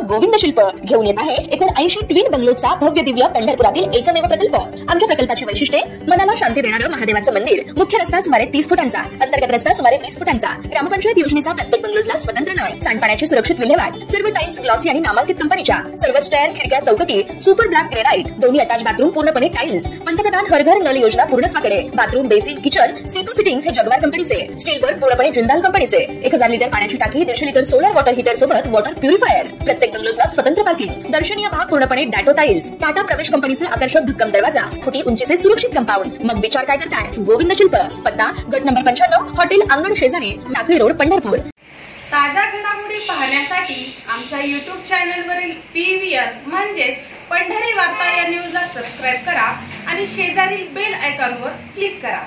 गोविंद शिल्प घेऊन येत आहे 79 ट्विन बंगलोचा भव्य दिव्य पंढरपुरातील एकमेव प्रकल्प। आमच्या प्रकल्पाची वैशिष्ट्ये मनाला शांती देणारं महादेवाचं मंदिर, मुख्य रस्ता सुमारे 30 फुटांचा, अंतर्गत रस्ता सुमारे 20 फुटांचा, ग्रामपंचायत योजनेचा प्रत्येक बंगलोजला स्वतंत्र नळ, सांडपाण्याची सुरक्षित विल्हेवाट, सर्व टाइल्स ग्लॉसी आणि नामांकित कंपनीच्या, सर्व स्टेअर, खिडक्या, चौकटी सुपर ब्लॅक ग्रेनाइट, दोन्ही अटॅच बाथरूम पूर्णपणे टाइल्स, पंतप्रधान हर घर नल योजना पूर्णत्वाकडे, bathroom, basin, kitchen, CP fittings हे जगवार कंपनीचे, स्टील वर्क पूर्णपणे जिंदाल कंपनीचे, 1000 लिटर पाण्याची टाकी, 150 लिटर सोलर वॉटर हीटर सोबत वॉटर प्युरिफायर, प्रत्येक बंगलोजला स्वतंत्र पार्किंग, दर्शनीय भाग पूर्णपणे डॅटो टाइल्स, टाटा प्रवेश कंपनीचे आकर्षक भक्कम दरवाजा, फुटी उंचीचे सुरक्षित कंपाऊंड। मग विचार काय करताय? गोविंद शिल्प, पत्ता गट नंबर 95, हॉटेल अंगण शेजारी, टाकळी रोड, पंढरपूर। ताज्या घडामोडी पाहण्यासाठी आमच्या YouTube चॅनलवरील PVR म्हणजेच पंढरी वार्ता या न्यूजला सबस्क्राइब करा आणि शेजारील बेल आयकॉनवर क्लिक करा।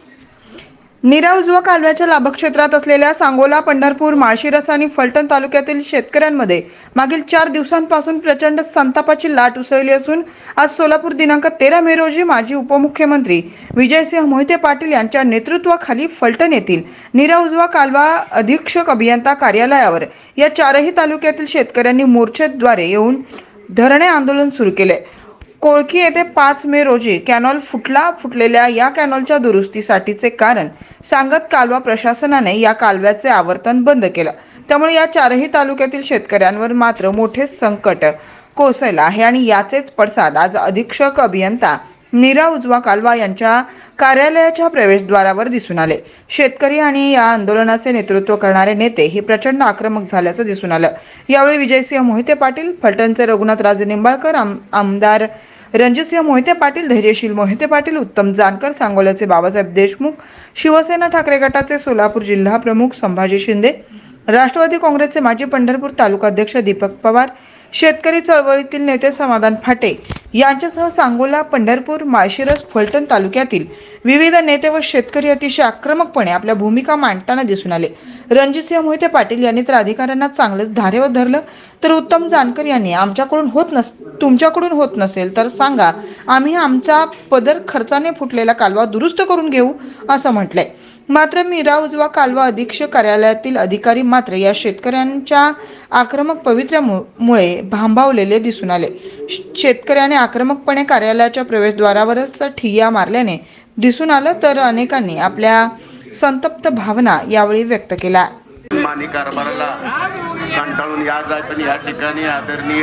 नीरा उजवा कालव्याच्या लाभक्षेत्रात असलेल्या सांगोला, पंढरपूर, माळशिरस आणि फलटण तालुक्यातील शेतकऱ्यांमध्ये मागील 4 दिवसांपासून प्रचंड संतापाची लाट उसळली असून आज सोलापूर दिनांक 13 मे रोजी माजी उपमुख्यमंत्री विजयसिंह मोहिते पाटील यांच्या नेतृत्वाखाली फलटण येथील नीरा उजवा कालवा अधीक्षक अभियंता कार्यालयावर या 4ही तालुक्यातील शेतकऱ्यांनी मोर्चेद्वारे येऊन धरणे आंदोलन सुरू केले। कोळकी येथे 5 मे रोजी कॅनॉल फुटलेल्या या कॅनॉलच्या दुरुस्तीसाठीचे कारण सांगत कालवा प्रशासनाने या कालव्याचे आवर्तन बंद केलं। त्यामुळे या 4ही तालुक्यातील शेतकऱ्यांवर मात्र मोठे संकट कोसळलं आहे आणि याचेच पडसाद आज अधीक्षक अभियंता नीरा उजवा कालवा यांच्या कार्यालयाच्या प्रवेशद्वारावर दिसून आले। शेतकरी आणि या आंदोलनाचे नेतृत्व करणारे नेते हे प्रचंड आक्रमक झाल्याचं दिसून आलं। यावेळी विजयसिंह मोहिते पाटील, फलटणचे रघुनाथराजे निंबाळकर, आमदार रणजितसिंह मोहिते पाटील, धैर्यशील मोहिते पाटील, उत्तम जानकर, सांगोल्याचे बाबासाहेब देशमुख, शिवसेना ठाकरे गटाचे सोलापूर जिल्हा प्रमुख संभाजी शिंदे, राष्ट्रवादी काँग्रेसचे माजी पंढरपूर तालुका अध्यक्ष दीपक पवार, शेतकरी चळवळीतील नेते समाधान फाटे यांच्यासह सांगोला, पंढरपूर, माळशिरस, फलटण तालुक्यातील विविध नेते व शेतकरी अतिशय आक्रमकपणे आपल्या भूमिका मांडताना दिसून आले। रणजितसिंह मोहिते पाटील यांनी तर अधिकाऱ्यांना चांगलेच धारेवर धरलं, तर उत्तम जानकर यांनी तुमच्याकडून होत नसेल तर सांगा, आम्ही आमचा पदर खर्चाने फुटलेला कालवा दुरुस्त करून घेऊ असं म्हटलंय। मात्र नीरा उजवा कालवा अधीक्षक कार्यालयातील अधिकारी मात्र या शेतकऱ्यांच्या आक्रमक पवित्र्यामुळे भांबावलेले दिसून आले। शेतकऱ्याने आक्रमकपणे कार्यालयाच्या प्रवेशद्वारावरच ठिय्या मारल्याने दिसून आलं, तर अनेकांनी आपल्या संतप्त भावना यावेळी व्यक्त केल्या। मानी कारभाराला कंटाळून या ठिकाणी आदरणीय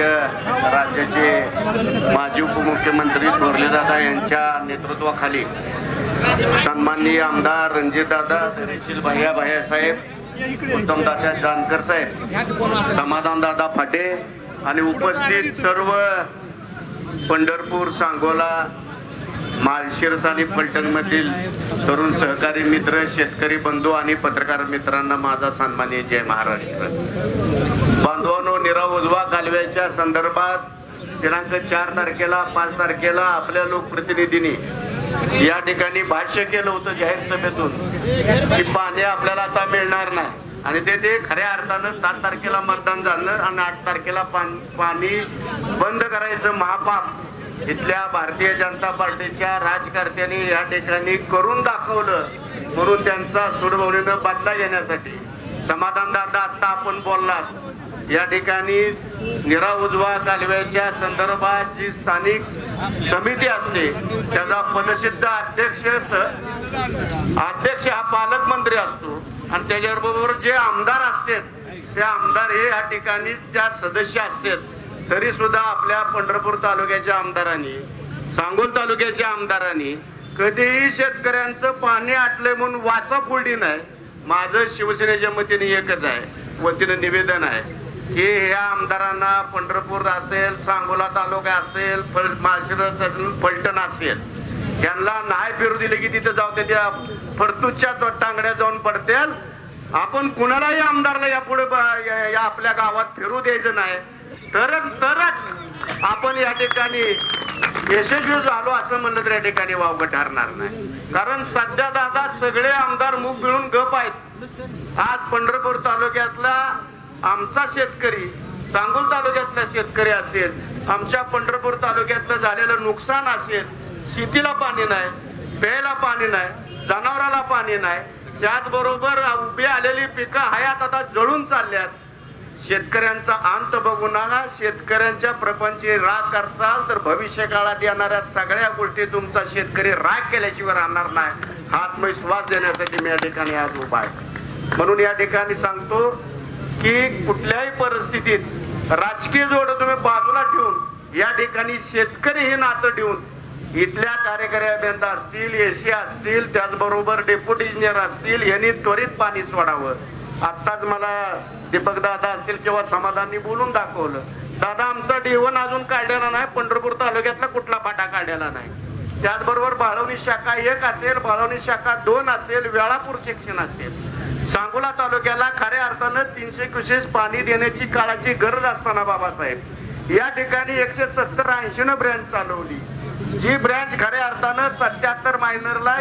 राज्याचे माजी उपमुख्यमंत्री थोरलेदादा यांच्या नेतृत्वाखाली सन्माननीय आमदार रणजितदादा, धैर्यशील भैया साहेब, उत्तमदादा जानकर साहेब, समाधानदादा फाटे आणि उपस्थित सर्व पंढरपूर, सांगोला, माळशिरस आणि फलटणमधील तरुण सहकारी मित्र, शेतकरी बंधू आणि पत्रकार मित्रांना माझा सन्माननीय जय महाराष्ट्र। बांधवांनो, नीरा उजवा कालव्याच्या संदर्भात दिनांक 4 तारखेला 5 तारखेला आपल्या लोकप्रतिनिधींनी या ठिकाणी भाष्य केलं होतं जाहीर सभेतून की पाणी आपल्याला आता मिळणार नाही आणि ते खऱ्या अर्थानं 7 तारखेला मतदान झालं आणि 8 तारखेला पाणी बंद करायचं महापाप इथल्या भारतीय जनता पार्टीच्या राजकारत्यांनी या ठिकाणी करून दाखवलं। म्हणून त्यांचा सूडभावनेनं बदला घेण्यासाठी समाधानदादा आता आपण बोललात, या ठिकाणी नीरा उजवा कालव्याच्या संदर्भात जी स्थानिक समिती असते त्याचा पदसिद्ध अध्यक्ष हा पालकमंत्री असतो आणि त्याच्याबरोबर जे आमदार असतात ते आमदार हे या ठिकाणी त्या सदस्य असतात। तरी सुद्धा आपल्या पंढरपूर तालुक्याच्या आमदारांनी, सांगोल तालुक्याच्या आमदारांनी कधीही शेतकऱ्यांचं पाणी आटलंय म्हणून वाचा फोडली नाही। माझं शिवसेनेच्या वतीने एकच वतीने निवेदन आहे की ह्या आमदारांना पंढरपूर असेल, सांगोला तालुका असेल, माळशिरस असेल, फलटण असेल, यांना नाही फिरू दिले की तिथे जाऊ त्या फडतूच्या टांगड्या जाऊन पडतील। आपण कुणालाही आमदारला यापुढे या आपल्या गावात फिरू द्यायचं नाही, तरच आपण या ठिकाणी यशस्वी झालो असं म्हणलं तर या ठिकाणी वावगं ठरणार नाही। कारण सध्या दादा सगळे आमदार मुख मिळून गप आहेत। आज पंढरपूर तालुक्यातला आमचा शेतकरी, सांगोल तालुक्यातला शेतकरी असेल, आमच्या पंढरपूर तालुक्यातलं झालेलं नुकसान असेल, शेतीला पाणी नाही, प्यायला पाणी नाही, जनावराला पाणी नाही, त्याचबरोबर उभी आलेली पिकं हयात आता जळून चालल्यात, शेतकऱ्यांचा अंत बघू नका. शेतकऱ्यांच्या प्रपंची राख करचाल तर भविष्य काळात येणाऱ्या सगळ्या गोष्टी तुमचा शेतकरी राख केल्याशिवाय राहणार नाही. हा आत्मविश्वास देण्यासाठी मी या ठिकाणी आज उभा आहे. म्हणून या ठिकाणी सांगतो की कुठल्याही परिस्थितीत राजकीय जोड तुम्ही बाजूला ठेवून या ठिकाणी शेतकरी हे नातं ठेवून इथल्या कार्यकारी अभियंता असतील, एसी असतील, त्याचबरोबर डेप्युटी इंजिनियर असतील, यांनी त्वरित पाणी सोडावं. आत्ताच मला दीपक दादा असतील किंवा समाधानी बोलून दाखवलं. दादा आमचा D1 अजून काढलेला नाही, पंढरपूर तालुक्यातला कुठला फाटा काढलेला नाही. त्याचबरोबर बाळवणी शाखा 1 असेल, बाळवणी शाखा 2 असेल, वेळापूर सेक्शन असेल. सांगोला तालुक्याला खऱ्या अर्थानं 300 पाणी देण्याची काळाची गरज असताना बाबासाहेब या ठिकाणी 170-80 न ब्रँच चालवली. जी ब्रँच खऱ्या अर्थानं 77 मायनरला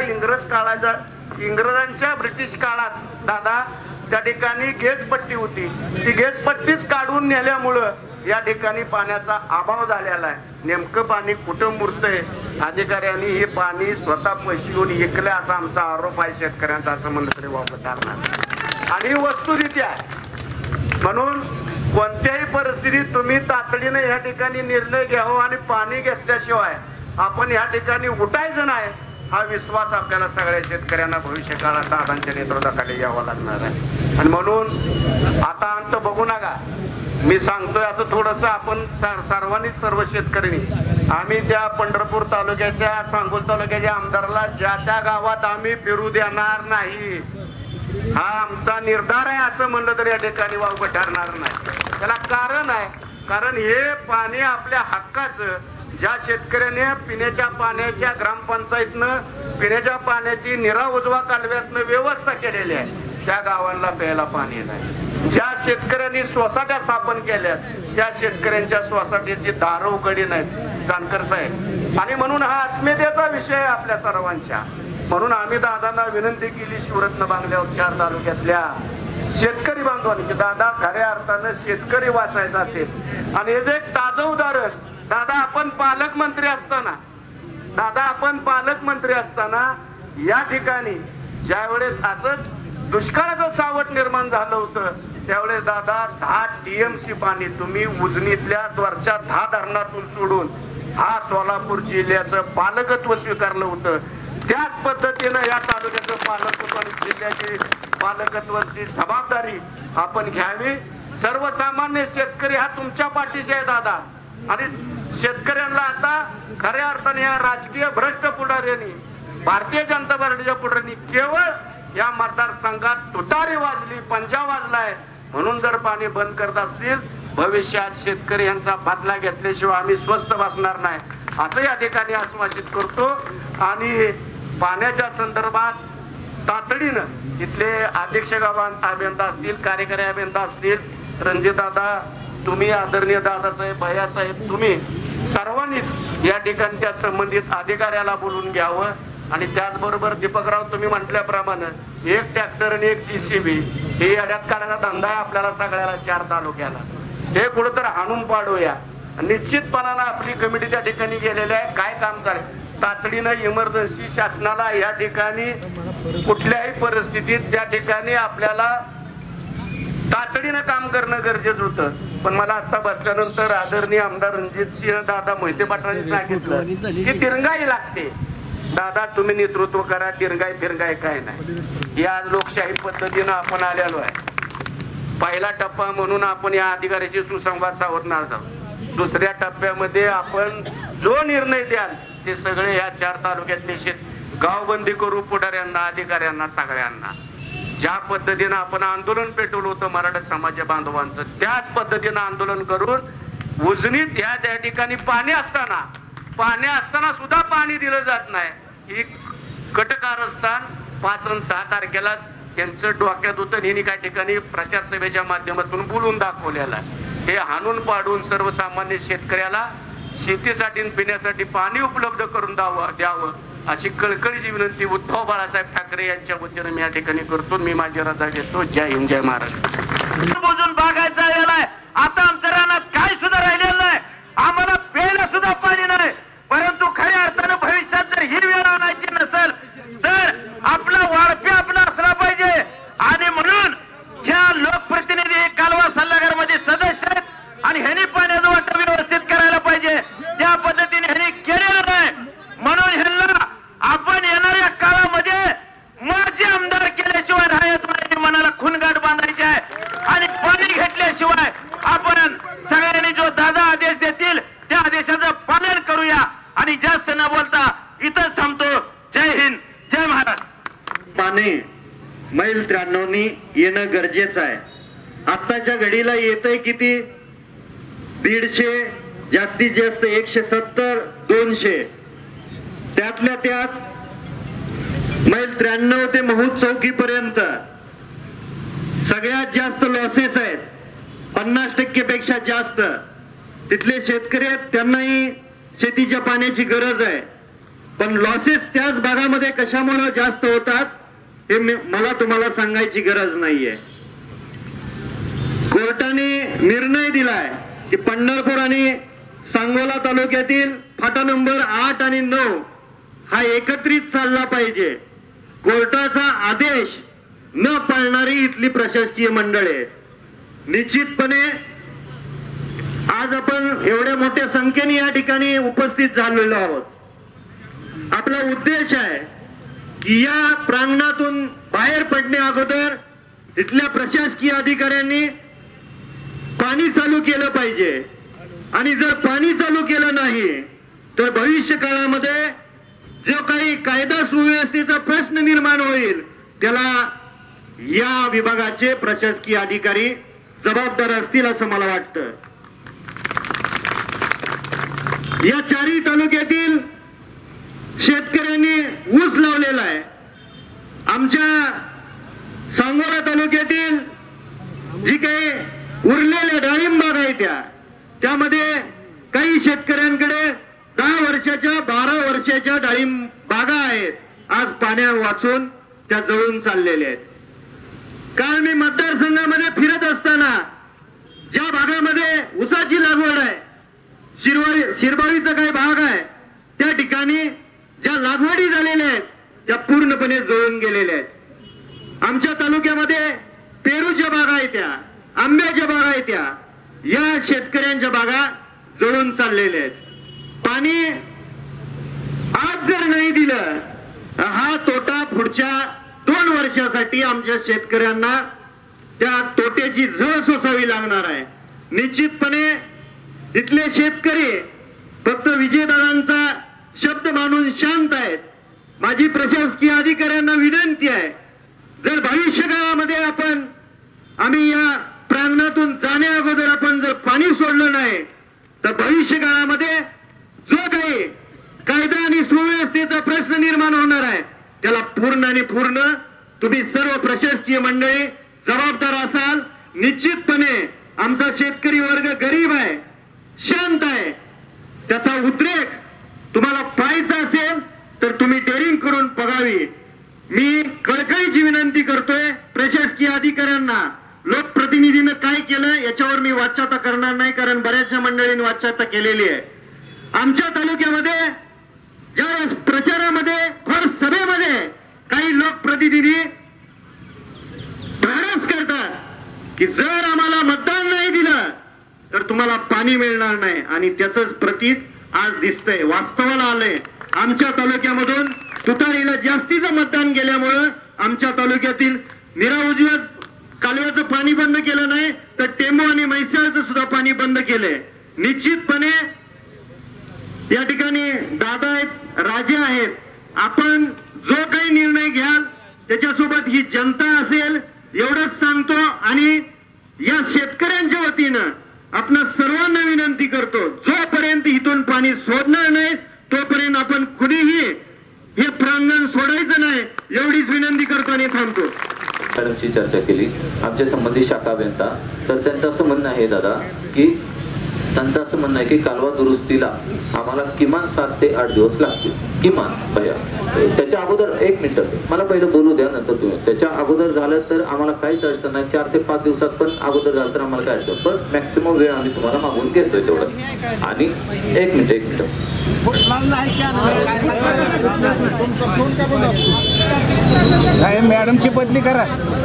इंग्रजांच्या ब्रिटिश काळात दादा त्या ठिकाणी गेजपट्टी होती. ती गेजपट्टीच काढून नेल्यामुळं या ठिकाणी पाण्याचा अभाव झालेला आहे. नेमकं पाणी कुठं मुरतंय, अधिकाऱ्यांनी हे पाणी स्वतः पैसे विकले असा आमचा आरोप आहे शेतकऱ्यांचा, असं म्हणलं तरी वापर करणार. आणि वस्तुस्थिती आहे म्हणून कोणत्याही परिस्थितीत तुम्ही तातडीने या ठिकाणी निर्णय घ्यावा आणि पाणी घेतल्याशिवाय आपण या ठिकाणी उठायचं नाही. हा विश्वास आपल्याला सगळ्या शेतकऱ्यांना भविष्य काळात दादांच्या नेतृत्वाखाली यावा लागणार आहे. आणि म्हणून आता अंत बघू नका. मी सांगतोय असं थोडस आपण सर्वांनीच सर्व शेतकऱ्यांनी आम्ही त्या पंढरपूर तालुक्याच्या सांगोल तालुक्याच्या आमदाराला ज्या त्या गावात आम्ही फिरू देणार नाही. हा आमचा निर्धार आहे असं म्हणलं तरी या ठिकाणी वावगं ठरणार नाही. त्याला कारण आहे, कारण हे पाणी आपल्या हक्काचं ज्या शेतकऱ्याने पिण्याच्या पाण्याच्या ग्रामपंचायतनं पिण्याच्या पाण्याची निरा उजवा कालव्यातनं व्यवस्था केलेली आहे त्या गावांना प्यायला पाणी नाही. ज्या शेतकऱ्यांनी सोसाट्या स्थापन केल्या त्या शेतकऱ्यांच्या सोसाट्याची दारं उघडी नाहीत जानकर साहेब. आणि म्हणून हा आत्मीयतेचा विषय आहे आपल्या सर्वांच्या. म्हणून आम्ही दादांना विनंती केली शिवरत्न बांगल्यावर 4 तालुक्यातल्या शेतकरी बांधवांनी, दादा खऱ्या अर्थानं शेतकरी वाचायचा असेल आणि हे जे एक ताजं उदाहरण दादा आपण पालकमंत्री असताना या ठिकाणी ज्यावेळेस असंच दुष्काळाचं सावट निर्माण झालं होतं त्यावेळेस दादा 10 TMC पाणी तुम्ही उजनीतल्या वरच्या 10 धरणातून सोडून हा सोलापूर जिल्ह्याचं पालकत्व स्वीकारलं होतं. त्याच पद्धतीनं या तालुक्याचं पालकत्व आणि जिल्ह्याची पालकत्वाची जबाबदारी आपण घ्यावी. सर्वसामान्य शेतकरी हा तुमच्या पाठीशी आहे दादा. आणि शेतकऱ्यांना आता खऱ्या अर्थाने या राजकीय भ्रष्ट पुढाऱ्यांनी भारतीय जनता पार्टीच्या पुढाऱ्यांनी केवळ या मतदारसंघात तुतारी वाजली, पंजा वाजलाय म्हणून जर पाणी बंद करत असतील भविष्यात शेतकरी यांचा बदला घेतल्याशिवाय आम्ही स्वस्थ बसणार नाही असं या ठिकाणी आश्वासित करतो. आणि पाण्याच्या संदर्भात तातडीनं इथले अध्यक्ष अभियंता असतील, कार्यकारी अभियंता असतील, रणजितदादा तुम्ही, आदरणीय दादासाहेब, भैयासाहेब, तुम्ही सर्वांनीच या ठिकाणी त्या संबंधित अधिकाऱ्याला बोलून घ्यावं. आणि त्याचबरोबर दीपकराव तुम्ही म्हटल्याप्रमाणे 1 ट्रॅक्टर आणि 1 JCB हे अड्यात काढायचा धंदा आहे आपल्याला सगळ्याला 4 तालुक्याला. हे कुठंतर हाणून पाडूया. निश्चितपणानं आपली कमिटी त्या ठिकाणी गेलेली आहे. काय काम चालेल तातडीनं इमर्जन्सी शासनाला या ठिकाणी कुठल्याही परिस्थितीत त्या ठिकाणी आपल्याला तातडीनं काम करणं गरजेचं होतं. पण मला आता बसल्यानंतर आदरणीय आमदार रणजितसिंह दादा मोहिते पाटलांनी सांगितलं की तिरंगाई लागते. दादा तुम्ही नेतृत्व करा, तिरंगाई काय नाही. ही आज लोकशाही पद्धतीनं आपण आलेलो आहे. पहिला टप्पा म्हणून आपण या अधिकाऱ्याची सुसंवाद सावरणार आहोत. दुसऱ्या टप्प्यामध्ये आपण जो निर्णय द्याल ते सगळे या 4 तालुक्यातले गावबंदी करू पुढाऱ्यांना, अधिकाऱ्यांना, सगळ्यांना. ज्या पद्धतीनं आपण आंदोलन पेटवलं होतं मराठा समाज बांधवांचं त्याच पद्धतीनं आंदोलन करून उजनीत या त्या ठिकाणी पाणी असताना सुद्धा पाणी दिलं जात नाही. ही कटकारस्थान 5 आणि 6 तारखेला त्यांचं डोक्यात होतं. यांनी काही ठिकाणी प्रचार सभेच्या माध्यमातून बोलून दाखवलेला. हे हाणून पाडून सर्वसामान्य शेतकऱ्याला शेतीसाठी पिण्यासाठी पाणी उपलब्ध करून द्यावं अशी कळकळीची विनंती उद्धव बाळासाहेब ठाकरे यांच्या वतीने मी या ठिकाणी करतो. मी माझी रजा घेतो. जय हिंद, जय महाराष्ट्र. मोजून बागायचा यालाय. आता आमच्या रानात काय सुद्धा राहिलेलं नाही. आम्हाला प्यायला सुद्धा पाणी नाही. परंतु खऱ्या अर्थानं भविष्यात जर ही वेळ आणायची नसेल तर आपला वाढपी आपला असला पाहिजे. आणि म्हणून ह्या लोकप्रतिनिधी कालवा सल्लागार मध्ये मैल 93 येणं गरजेचं आहे. आत्ताच्या घडीला येतंय किती? 150, जास्तीत जास्त 170, 200. त्यातल्या त्यात मैल 93 ते महूद चौकीपर्यंत सगळ्यात जास्त लॉसेस आहेत. 50% पेक्षा जास्त तिथले शेतकरी आहेत, त्यांनाही शेतीच्या पाण्याची गरज आहे. पण लॉसेस त्याच भागामध्ये कशामुळे जास्त होतात हे मला तुम्हाला सांगायची गरज नाहीये. कोर्टाने निर्णय दिलाय की पंढरपूर आणि सांगोला तालुक्यातील फाटा नंबर 8 आणि 9 हा एकत्रित चालला पाहिजे. कोर्टाचा आदेश न पाळणारी इथली प्रशासकीय मंडळे आहेत. निश्चितपणे आज आपण एवढ्या मोठ्या संख्येने या ठिकाणी उपस्थित झालेलो आहोत. आपला उद्देश आहे की या प्रांगणातून बाहेर पडणे अगोदर इथल्या प्रशासकीय अधिकाऱ्यांनी पाणी चालू केलं पाहिजे. आणि जर पाणी चालू केलं नाही तर भविष्य काळामध्ये जो काही कायदा सुव्यवस्थेचा प्रश्न निर्माण होईल त्याला या विभागाचे प्रशासकीय अधिकारी जबाबदार असतील असं मला वाटतं. या चारही तालुक्यातील शेतकऱ्यांनी ऊस लावलेला आहे. आमच्या सांगोला तालुक्यातील जी काही उरलेल्या डाळिंब बागा आहेत त्यामध्ये काही शेतकऱ्यांकडे 10 वर्षाच्या 12 वर्षाच्या डाळिंब बागा आहेत. आज पाण्या वाचून त्या जळून चाललेल्या आहेत. काल मी मतदारसंघामध्ये फिरत असताना ज्या भागामध्ये ऊसाची लागवड आहे, शिरबावीचा काही भाग आहे, त्या ठिकाणी ज्या लागवडी झालेल्या आहेत त्या पूर्णपणे जळून गेलेल्या आहेत. आमच्या तालुक्यामध्ये पेरूच्या बागा आहेत, त्या आंब्याच्या बागा आहेत, या शेतकऱ्यांच्या बागा जळून चाललेल्या आहेत. पाणी आज जर नाही दिलं हा तोटा पुढच्या 2 वर्षासाठी आमच्या शेतकऱ्यांना त्या तोट्याची झळ सोसावी लागणार आहे. निश्चितपणे इथले शेतकरी फक्त विजयदादांचा शब्द मानून शांत आहेत. माझी प्रशासकीय अधिकाऱ्यांना विनंती आहे, जर भविष्य काळामध्ये आम्ही या प्रांगणातून जाण्या अगोदर आपण जर पाणी सोडलं नाही तर भविष्य काळामध्ये जो काही कायदा आणि सुव्यवस्थेचा प्रश्न निर्माण होणार आहे त्याला पूर्ण तुम्ही सर्व प्रशासकीय मंडळी जबाबदार असाल. निश्चितपणे आमचा शेतकरी वर्ग गरीब आहे, शांत आहे. त्याचा उद्रेक तुम्हाला पाहायचा असेल तर तुम्ही डेअरिंग करून बघावी. मी कळकळीची विनंती करतोय प्रशासकीय अधिकाऱ्यांना. लोकप्रतिनिधीनं काय केलं याच्यावर मी वाच्यता करणार नाही, कारण बऱ्याचशा मंडळींनी वाच्यता केलेली आहे. आमच्या तालुक्यामध्ये ज्या प्रचारामध्ये भर सभेमध्ये काही लोकप्रतिनिधी धाडस करतात की जर आम्हाला मतदान नाही दिलं तर तुम्हाला पाणी मिळणार नाही, आणि त्याचंच प्रतीक आज दिसतंय, वास्तवाला आलंय. आमच्या तालुक्यामधून तुतारीला जास्तीचं मतदान गेल्यामुळं आमच्या तालुक्यातील निराउजव्या कालव्याचं पाणी बंद केलं नाही तर टेंबू आणि म्हैसाळचं सुद्धा पाणी बंद केलंय. निश्चितपणे या ठिकाणी दादा आहेत, राजे आहेत. आपण जो काही निर्णय घ्याल त्याच्यासोबत ही जनता असेल एवढंच सांगतो. आणि या शेतकऱ्यांच्या वतीनं आपण सर्वांना विनंती करतो, जोपर्यंत इथून पाणी सोडणार नाही तोपर्यंत आपण कुणीही हे प्रांगण सोडायचं नाही, एवढीच विनंती करतो आणि थांबतो. मॅडमची चर्चा केली आमच्या संबंधित शाखा अभियंता. तर त्यांचं असं म्हणणं आहे दादा की त्यांचं असं म्हणणं आहे की कालवा दुरुस्तीला आम्हाला किमान 7 ते 8 दिवस लागतील किमान. भैया त्याच्या अगोदर 1 मिनिट मला पहिलं बोलू द्या, नंतर तुम्ही. त्याच्या अगोदर झालं तर आम्हाला काहीच अडचण नाही. 4 ते 5 दिवसात पण अगोदर झालं तर आम्हाला काय अडचण, पण मॅक्सिमम वेळ आम्ही तुम्हाला मागून घेतोय तेवढं. आणि 1 मिनिट मॅडमची बदली करा.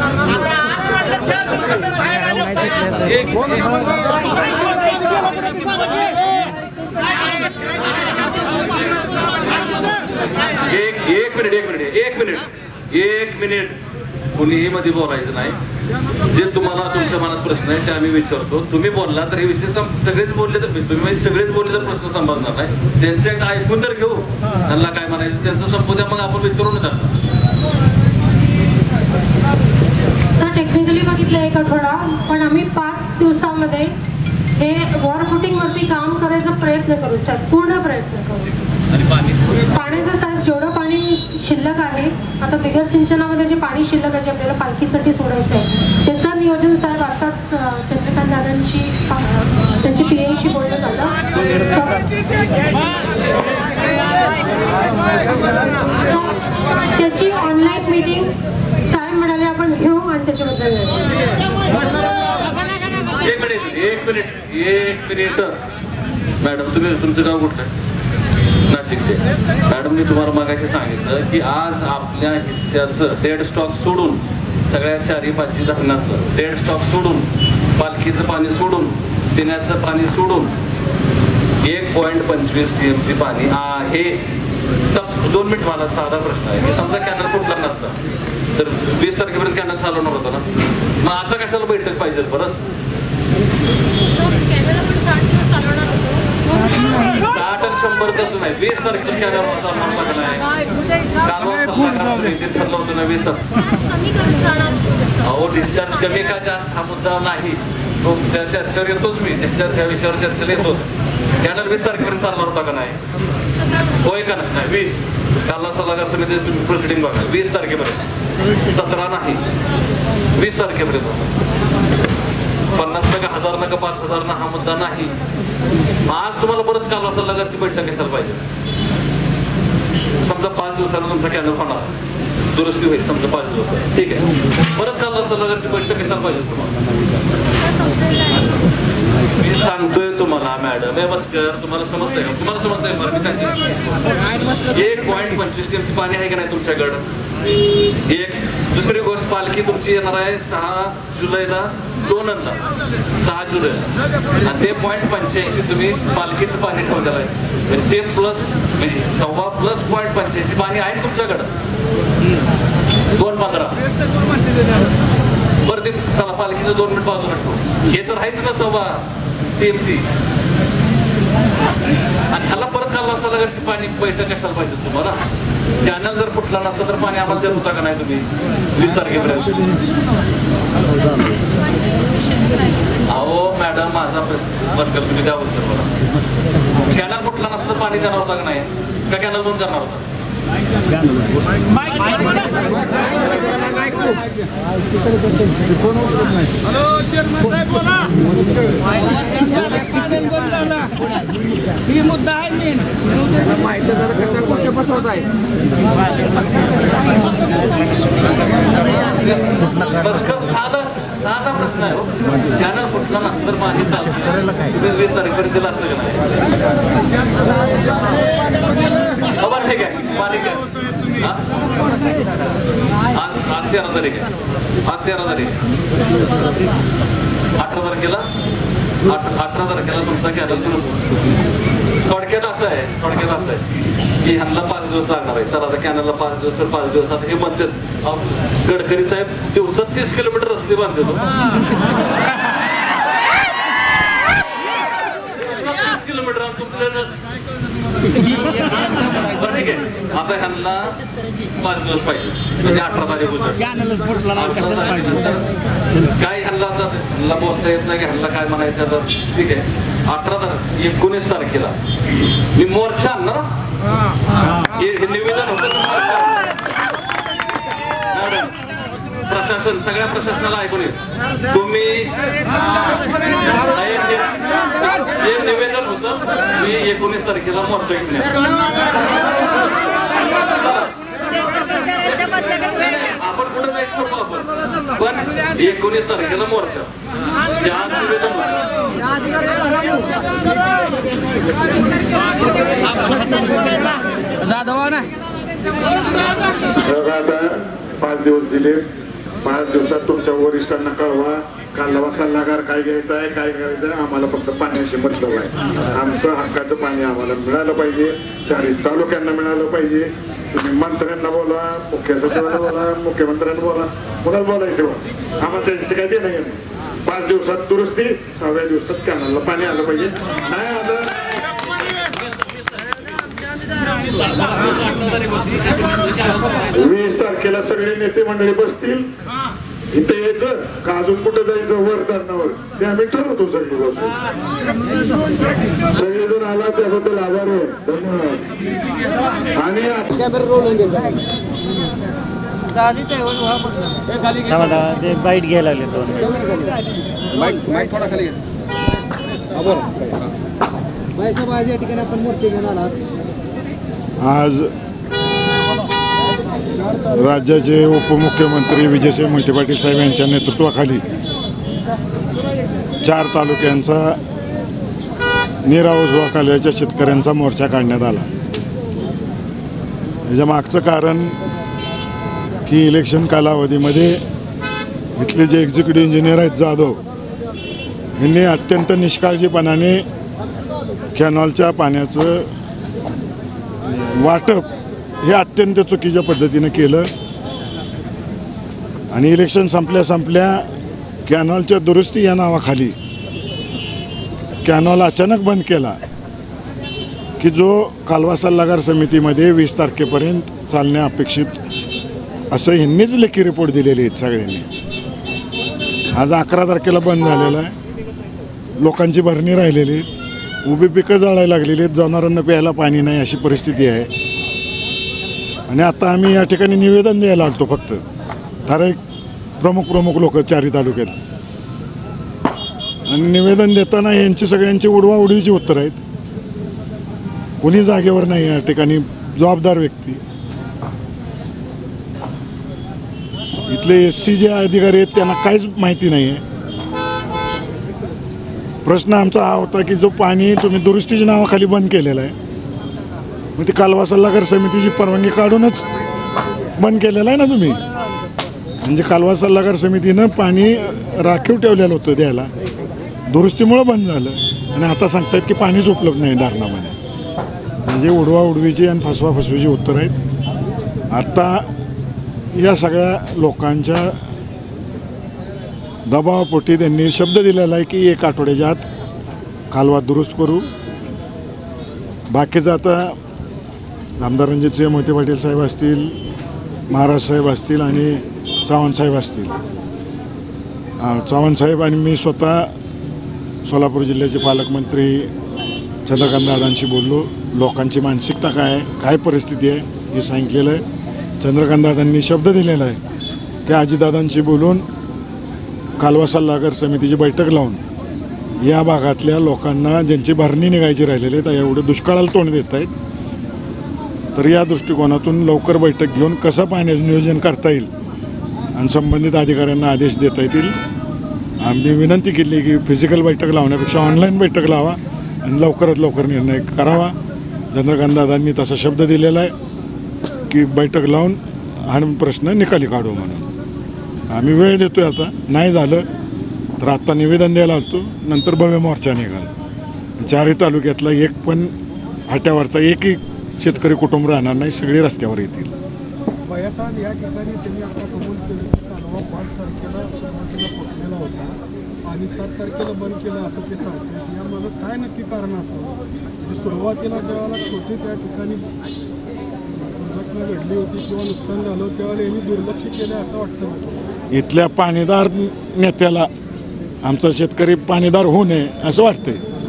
एक मिनिट कुणीही मध्ये बोलायचं नाही. जे तुम्हाला तुमच्या मनात प्रश्न आहे ते आम्ही विचारतो. तुम्ही बोलला तर हे विषय सगळेच बोलले तर तुम्ही सगळेच बोलले तर प्रश्न संभाळणार नाही. त्यांचे ऐकून तर घेऊ, त्यांना काय म्हणायचं त्यांचं संपू द्या, मग आपण विचारून जातो. टेक्निकली बघितलं एक आठवडा, पण आम्ही 5 दिवसामध्ये हे वॉर फुटिंगवरती काम करायचा प्रयत्न करू साहेब, पूर्ण प्रयत्न करू. पाण्याचं साहेब जेवढं पाणी शिल्लक आहे, आता बिगर सिंचनामध्ये जे पाणी शिल्लक आहे जे आपल्याला पालखीसाठी सोडायचं आहे, त्याचं नियोजन साहेब आताच चंद्रकांत दादांशी त्यांची PAशी बोलणं झालं. त्याची ऑनलाईन मीटिंग साहेब म्हणाले आपण घेऊ आणि त्याच्याबद्दल. एक मिनिट मॅडम, तुमचं गाव कुठलं? नाशिकचे. मॅडम, मी तुम्हाला मागाशी सांगितलं की आज आपल्या हिस्स्याचं डेड स्टॉक सोडून, सगळ्या 4-5 धरणाचं डेड स्टॉक सोडून, पालखीचं पाणी सोडून, पिण्याचं पाणी सोडून 1.25 TMC पाणी आहे. 2 मिनिट, मला साधा प्रश्न आहे की समजा कॅनल फुटला नसता तर 20 तारखेपर्यंत कॅनल चालवणार होता ना, मग आता कशाला बैठक पाहिजे परत? 60 आणि 100 कसं नाही, 20 तारखेला कॅनल ठरलं होतं ना 20 अहो डिस्चार्ज कमी का जास्त हा मुद्दा नाही, तो त्या चर्चेवर येतोच मी, डिस्चार्ज ह्या विषयावर चर्चेला येतोच. कॅनल 20 तारखेपर्यंत चालणार होता का नाही? होय का नाही? 20 कालला सल्लागार समिती तुम्ही प्रोसिडिंग बघा, 20 तारखेपर्यंत, 17 नाही, 20 तारखेपर्यंत. 50 नका, 1000 नका, 5000 ना हा मुद्दा नाही. आज तुम्हाला परत कालवा सल्लागारची बैठक कशाला पाहिजे? समजा 5 दिवसाला तुमचा कॅनल होणार, दुरुस्ती होईल समजा 5 दिवस, ठीक आहे, परत कालवा सल्लागारची बैठक कशाला पाहिजे तुम्हाला? मी सांगतोय तुम्हाला मॅडम, हे बसकर, तुम्हाला समजतंय का? तुम्हाला समजतंय बरं? 1.25 TMC पाणी आहे का नाही तुमच्याकडं? एक. दुसरी गोष्ट, पालखी तुमची येणार आहे 6 जुलैला लोणंदला, 6 जुलै, आणि ते 0.85 तुम्ही पालखीचं पाणी ठेवलेलं आहे, ते प्लस म्हणजे 1.25 प्लस 0.85 पाणी आहे तुमच्याकडं. 2.15 बरं, ते चला पालखीचं 2 मिनिट बाजूला ठेवू, हे तर आहेच ना 1.25 TMC. आणि ह्याला परत कालवा सल्लागारची पाणी बैठक कशाला पाहिजे तुम्हाला? कॅनल जर फुटला नसता तर पाणी आम्हाला देत होता का नाही तुम्ही 20 तारखेपर्यंत? अहो मॅडम, माझा प्रश्न बस कर, तुम्ही द्या उत्तर मला. कॅनल फुटला नसता पाणी देणार होता का नाही, का कॅनल बंद करणार होता? मुद्दा आहे माहिती कशा कुठे बसवत आहे. साधा प्रश्न आहे. चॅनल फुटला नसतं तर पाणी तुम्ही 20 तारखेपर्यंत दिलं असलं का नाही? बरं ठीक आहे, पाणी काय आज 13 तारीख आहे, आज 13 तारीख 18 तारखेला 18 तारखेला तुमचा कॅनल थोडक्यात असं आहे की ह्यांना 5 दिवस लागणार आहे. चला आता कॅनलला 5 दिवस तर 5 दिवसात हे म्हणतात. गडकरी साहेब दिवसात 30 किलोमीटर रस्ते बांधते तो, 30 किलोमीटर तुमचं. ठीक आहे, आता ह्यांना 5 दिवस पाहिजे, म्हणजे 18 तारीख काय ह्यांना बोलता येत नाही की ह्यांना काय म्हणायचं. तर ठीक आहे, 19 तारखेला मी मोर्चा आणणार, हे निवेदन होतं मॅडम. प्रशासन, सगळ्या प्रशासनाला ऐकून येत, तुम्ही हे निवेदन होतं, मी 19 तारखेला मोर्चा घेऊन आपण कुठं जायचं करतो आपण, पण 19 तारखेला मोर्चा निवेदन आता 5 दिवस दिले. 5 दिवसात तुमच्या वरिष्ठांना कळवा, कालवा सल्लागार काय घ्यायचं आहे, काय करायचं आहे. आम्हाला फक्त पाण्याशी मतलब आहे. आमचं हक्काचं पाणी आम्हाला मिळालं पाहिजे, 40 तालुक्यांना मिळालं पाहिजे. तुम्ही मंत्र्यांना बोला, मुख्य सचिवांना बोला, मुख्यमंत्र्यांना बोला, कोणाला बोलायचं बा, आम्हाला त्याच्याशी काय देणं नाही. 5 दिवसात दुरुस्ती, 6व्या दिवसात कॅनलला पाणी आलं पाहिजे. नाही आलं 20 तारखेला सगळे नेते मंडळी बसतील इथं यायचं का अजून कुठं जायचं वर धरणावर ते आम्ही ठरवतो सगळी गोष्ट. सगळेजण आला त्याबद्दल आभार आहे, धन्यवाद. आणि बाईट घ्यायला लागले दोन थोडा खाली या ठिकाणी आपण मोर्चे घेऊन आलात. आज राज्याचे उपमुख्यमंत्री विजयसिंह मोहिते पाटील साहेब यांच्या नेतृत्वाखाली 4 तालुक्यांचा नीरा उजवा कालव्याच्या शेतकऱ्यांचा मोर्चा काढण्यात आला. याच्या मागचं कारण की इलेक्शन कालावधीमध्ये इथले जे एक्झिक्युटिव्ह इंजिनियर आहेत जाधव यांनी अत्यंत निष्काळजीपणाने कॅनॉलच्या पाण्याचं वाटप हे अत्यंत चुकीच्या पद्धतीनं केलं आणि इलेक्शन संपल्या कॅनॉलच्या दुरुस्ती या नावाखाली कॅनॉल अचानक बंद केला की जो कालवा सल्लागार समितीमध्ये 20 तारखेपर्यंत चालणे अपेक्षित असं ह्यांनीच लेखी रिपोर्ट दिलेले आहेत सगळ्यांनी. आज 11 तारखेला बंद झालेला आहे. लोकांची भरणी राहिलेली आहे, उभी पिकं जाळायला लागलेली आहेत, जनावरांना प्यायला पाणी नाही अशी परिस्थिती आहे. आणि आता आम्ही या ठिकाणी निवेदन द्यायला लागतो फक्त ठराविक प्रमुख लोक 4 तालुक्यात. आणि निवेदन देताना यांची सगळ्यांची उडवाउडवीची उत्तर आहेत. कोणी जागेवर नाही या ठिकाणी जबाबदार व्यक्ती. इथले SC जे अधिकारी आहेत त्यांना काहीच माहिती नाही आहे. प्रश्न आमचा हा होता की जो पाणी तुम्ही दुरुस्तीच्या नावाखाली बंद केलेला आहे मग ती कालवा सल्लागार समितीची परवानगी काढूनच बंद केलेलं आहे ना तुम्ही. म्हणजे कालवा सल्लागार समितीनं पाणी राखीव ठेवलेलं होतं द्यायला, दुरुस्तीमुळं बंद झालं आणि आता सांगतायत की पाणीच उपलब्ध नाही धरणामध्ये. म्हणजे उडवाउडवीची आणि फसवाफसवीची उत्तर आहेत. आता या सगळ्या लोकांच्या दबावापोटी त्यांनी शब्द दिलेला आहे की 1 आठवड्याच्या आत कालवा दुरुस्त करू. बाकीचं आता आमदार रणजितसिंह मोहिते पाटील साहेब असतील, महाराज साहेब असतील आणि चव्हाण साहेब असतील. चव्हाण साहेब आणि मी स्वतः सोलापूर जिल्ह्याचे पालकमंत्री चंद्रकांत दादांशी बोललो. लोकांची मानसिकता काय आहे, काय परिस्थिती आहे हे सांगितलेलं आहे. चंद्रकांत दादांनी शब्द दिलेला आहे की अजितदादांशी बोलून कालवा सल्लागार समितीची बैठक लावून या भागातल्या लोकांना ज्यांची भरणी निघायची राहिलेली आहे एवढे दुष्काळाला तोंड देत आहेत. तर या दृष्टिकोनातून लवकर बैठक घेऊन कसं पाण्याचं नियोजन करता येईल आणि संबंधित अधिकाऱ्यांना आदेश देता येतील. आम्ही विनंती केली की फिजिकल बैठक लावण्यापेक्षा ऑनलाईन बैठक लावा आणि लवकरात लवकर निर्णय करावा. चंद्रकांत दादांनी तसा शब्द दिलेला आहे की बैठक लावून हा प्रश्न निकाली काढू म्हणून. आम्ही वेळ देतोय. आता नाही झालं तर आत्ता निवेदन द्यायला लागतो, नंतर भव्य मोर्चा निघाल. 4 तालुक्यातला एक पण फाट्यावरचा एकही शेतकरी कुटुंब राहणार नाही, सगळे रस्त्यावर येतील. या ठिकाणी त्यांनी आता कबूल केलं की कालवा 5 तारखेला सुरुवातीला फुटलेला होता आणि 7 तारखेला बंद केला असं ते सांगतात. यामागं काय नक्की कारण असावं? म्हणजे सुरुवातीला ज्यावेळेला छोटी त्या ठिकाणी दुर्घटना घडली होती किंवा नुकसान झालं त्यावेळेला यांनी दुर्लक्ष केलं असं वाटतं. इथल्या पाणीदार नेत्याला आमचा शेतकरी पाणीदार होऊ नये असं वाटतंय.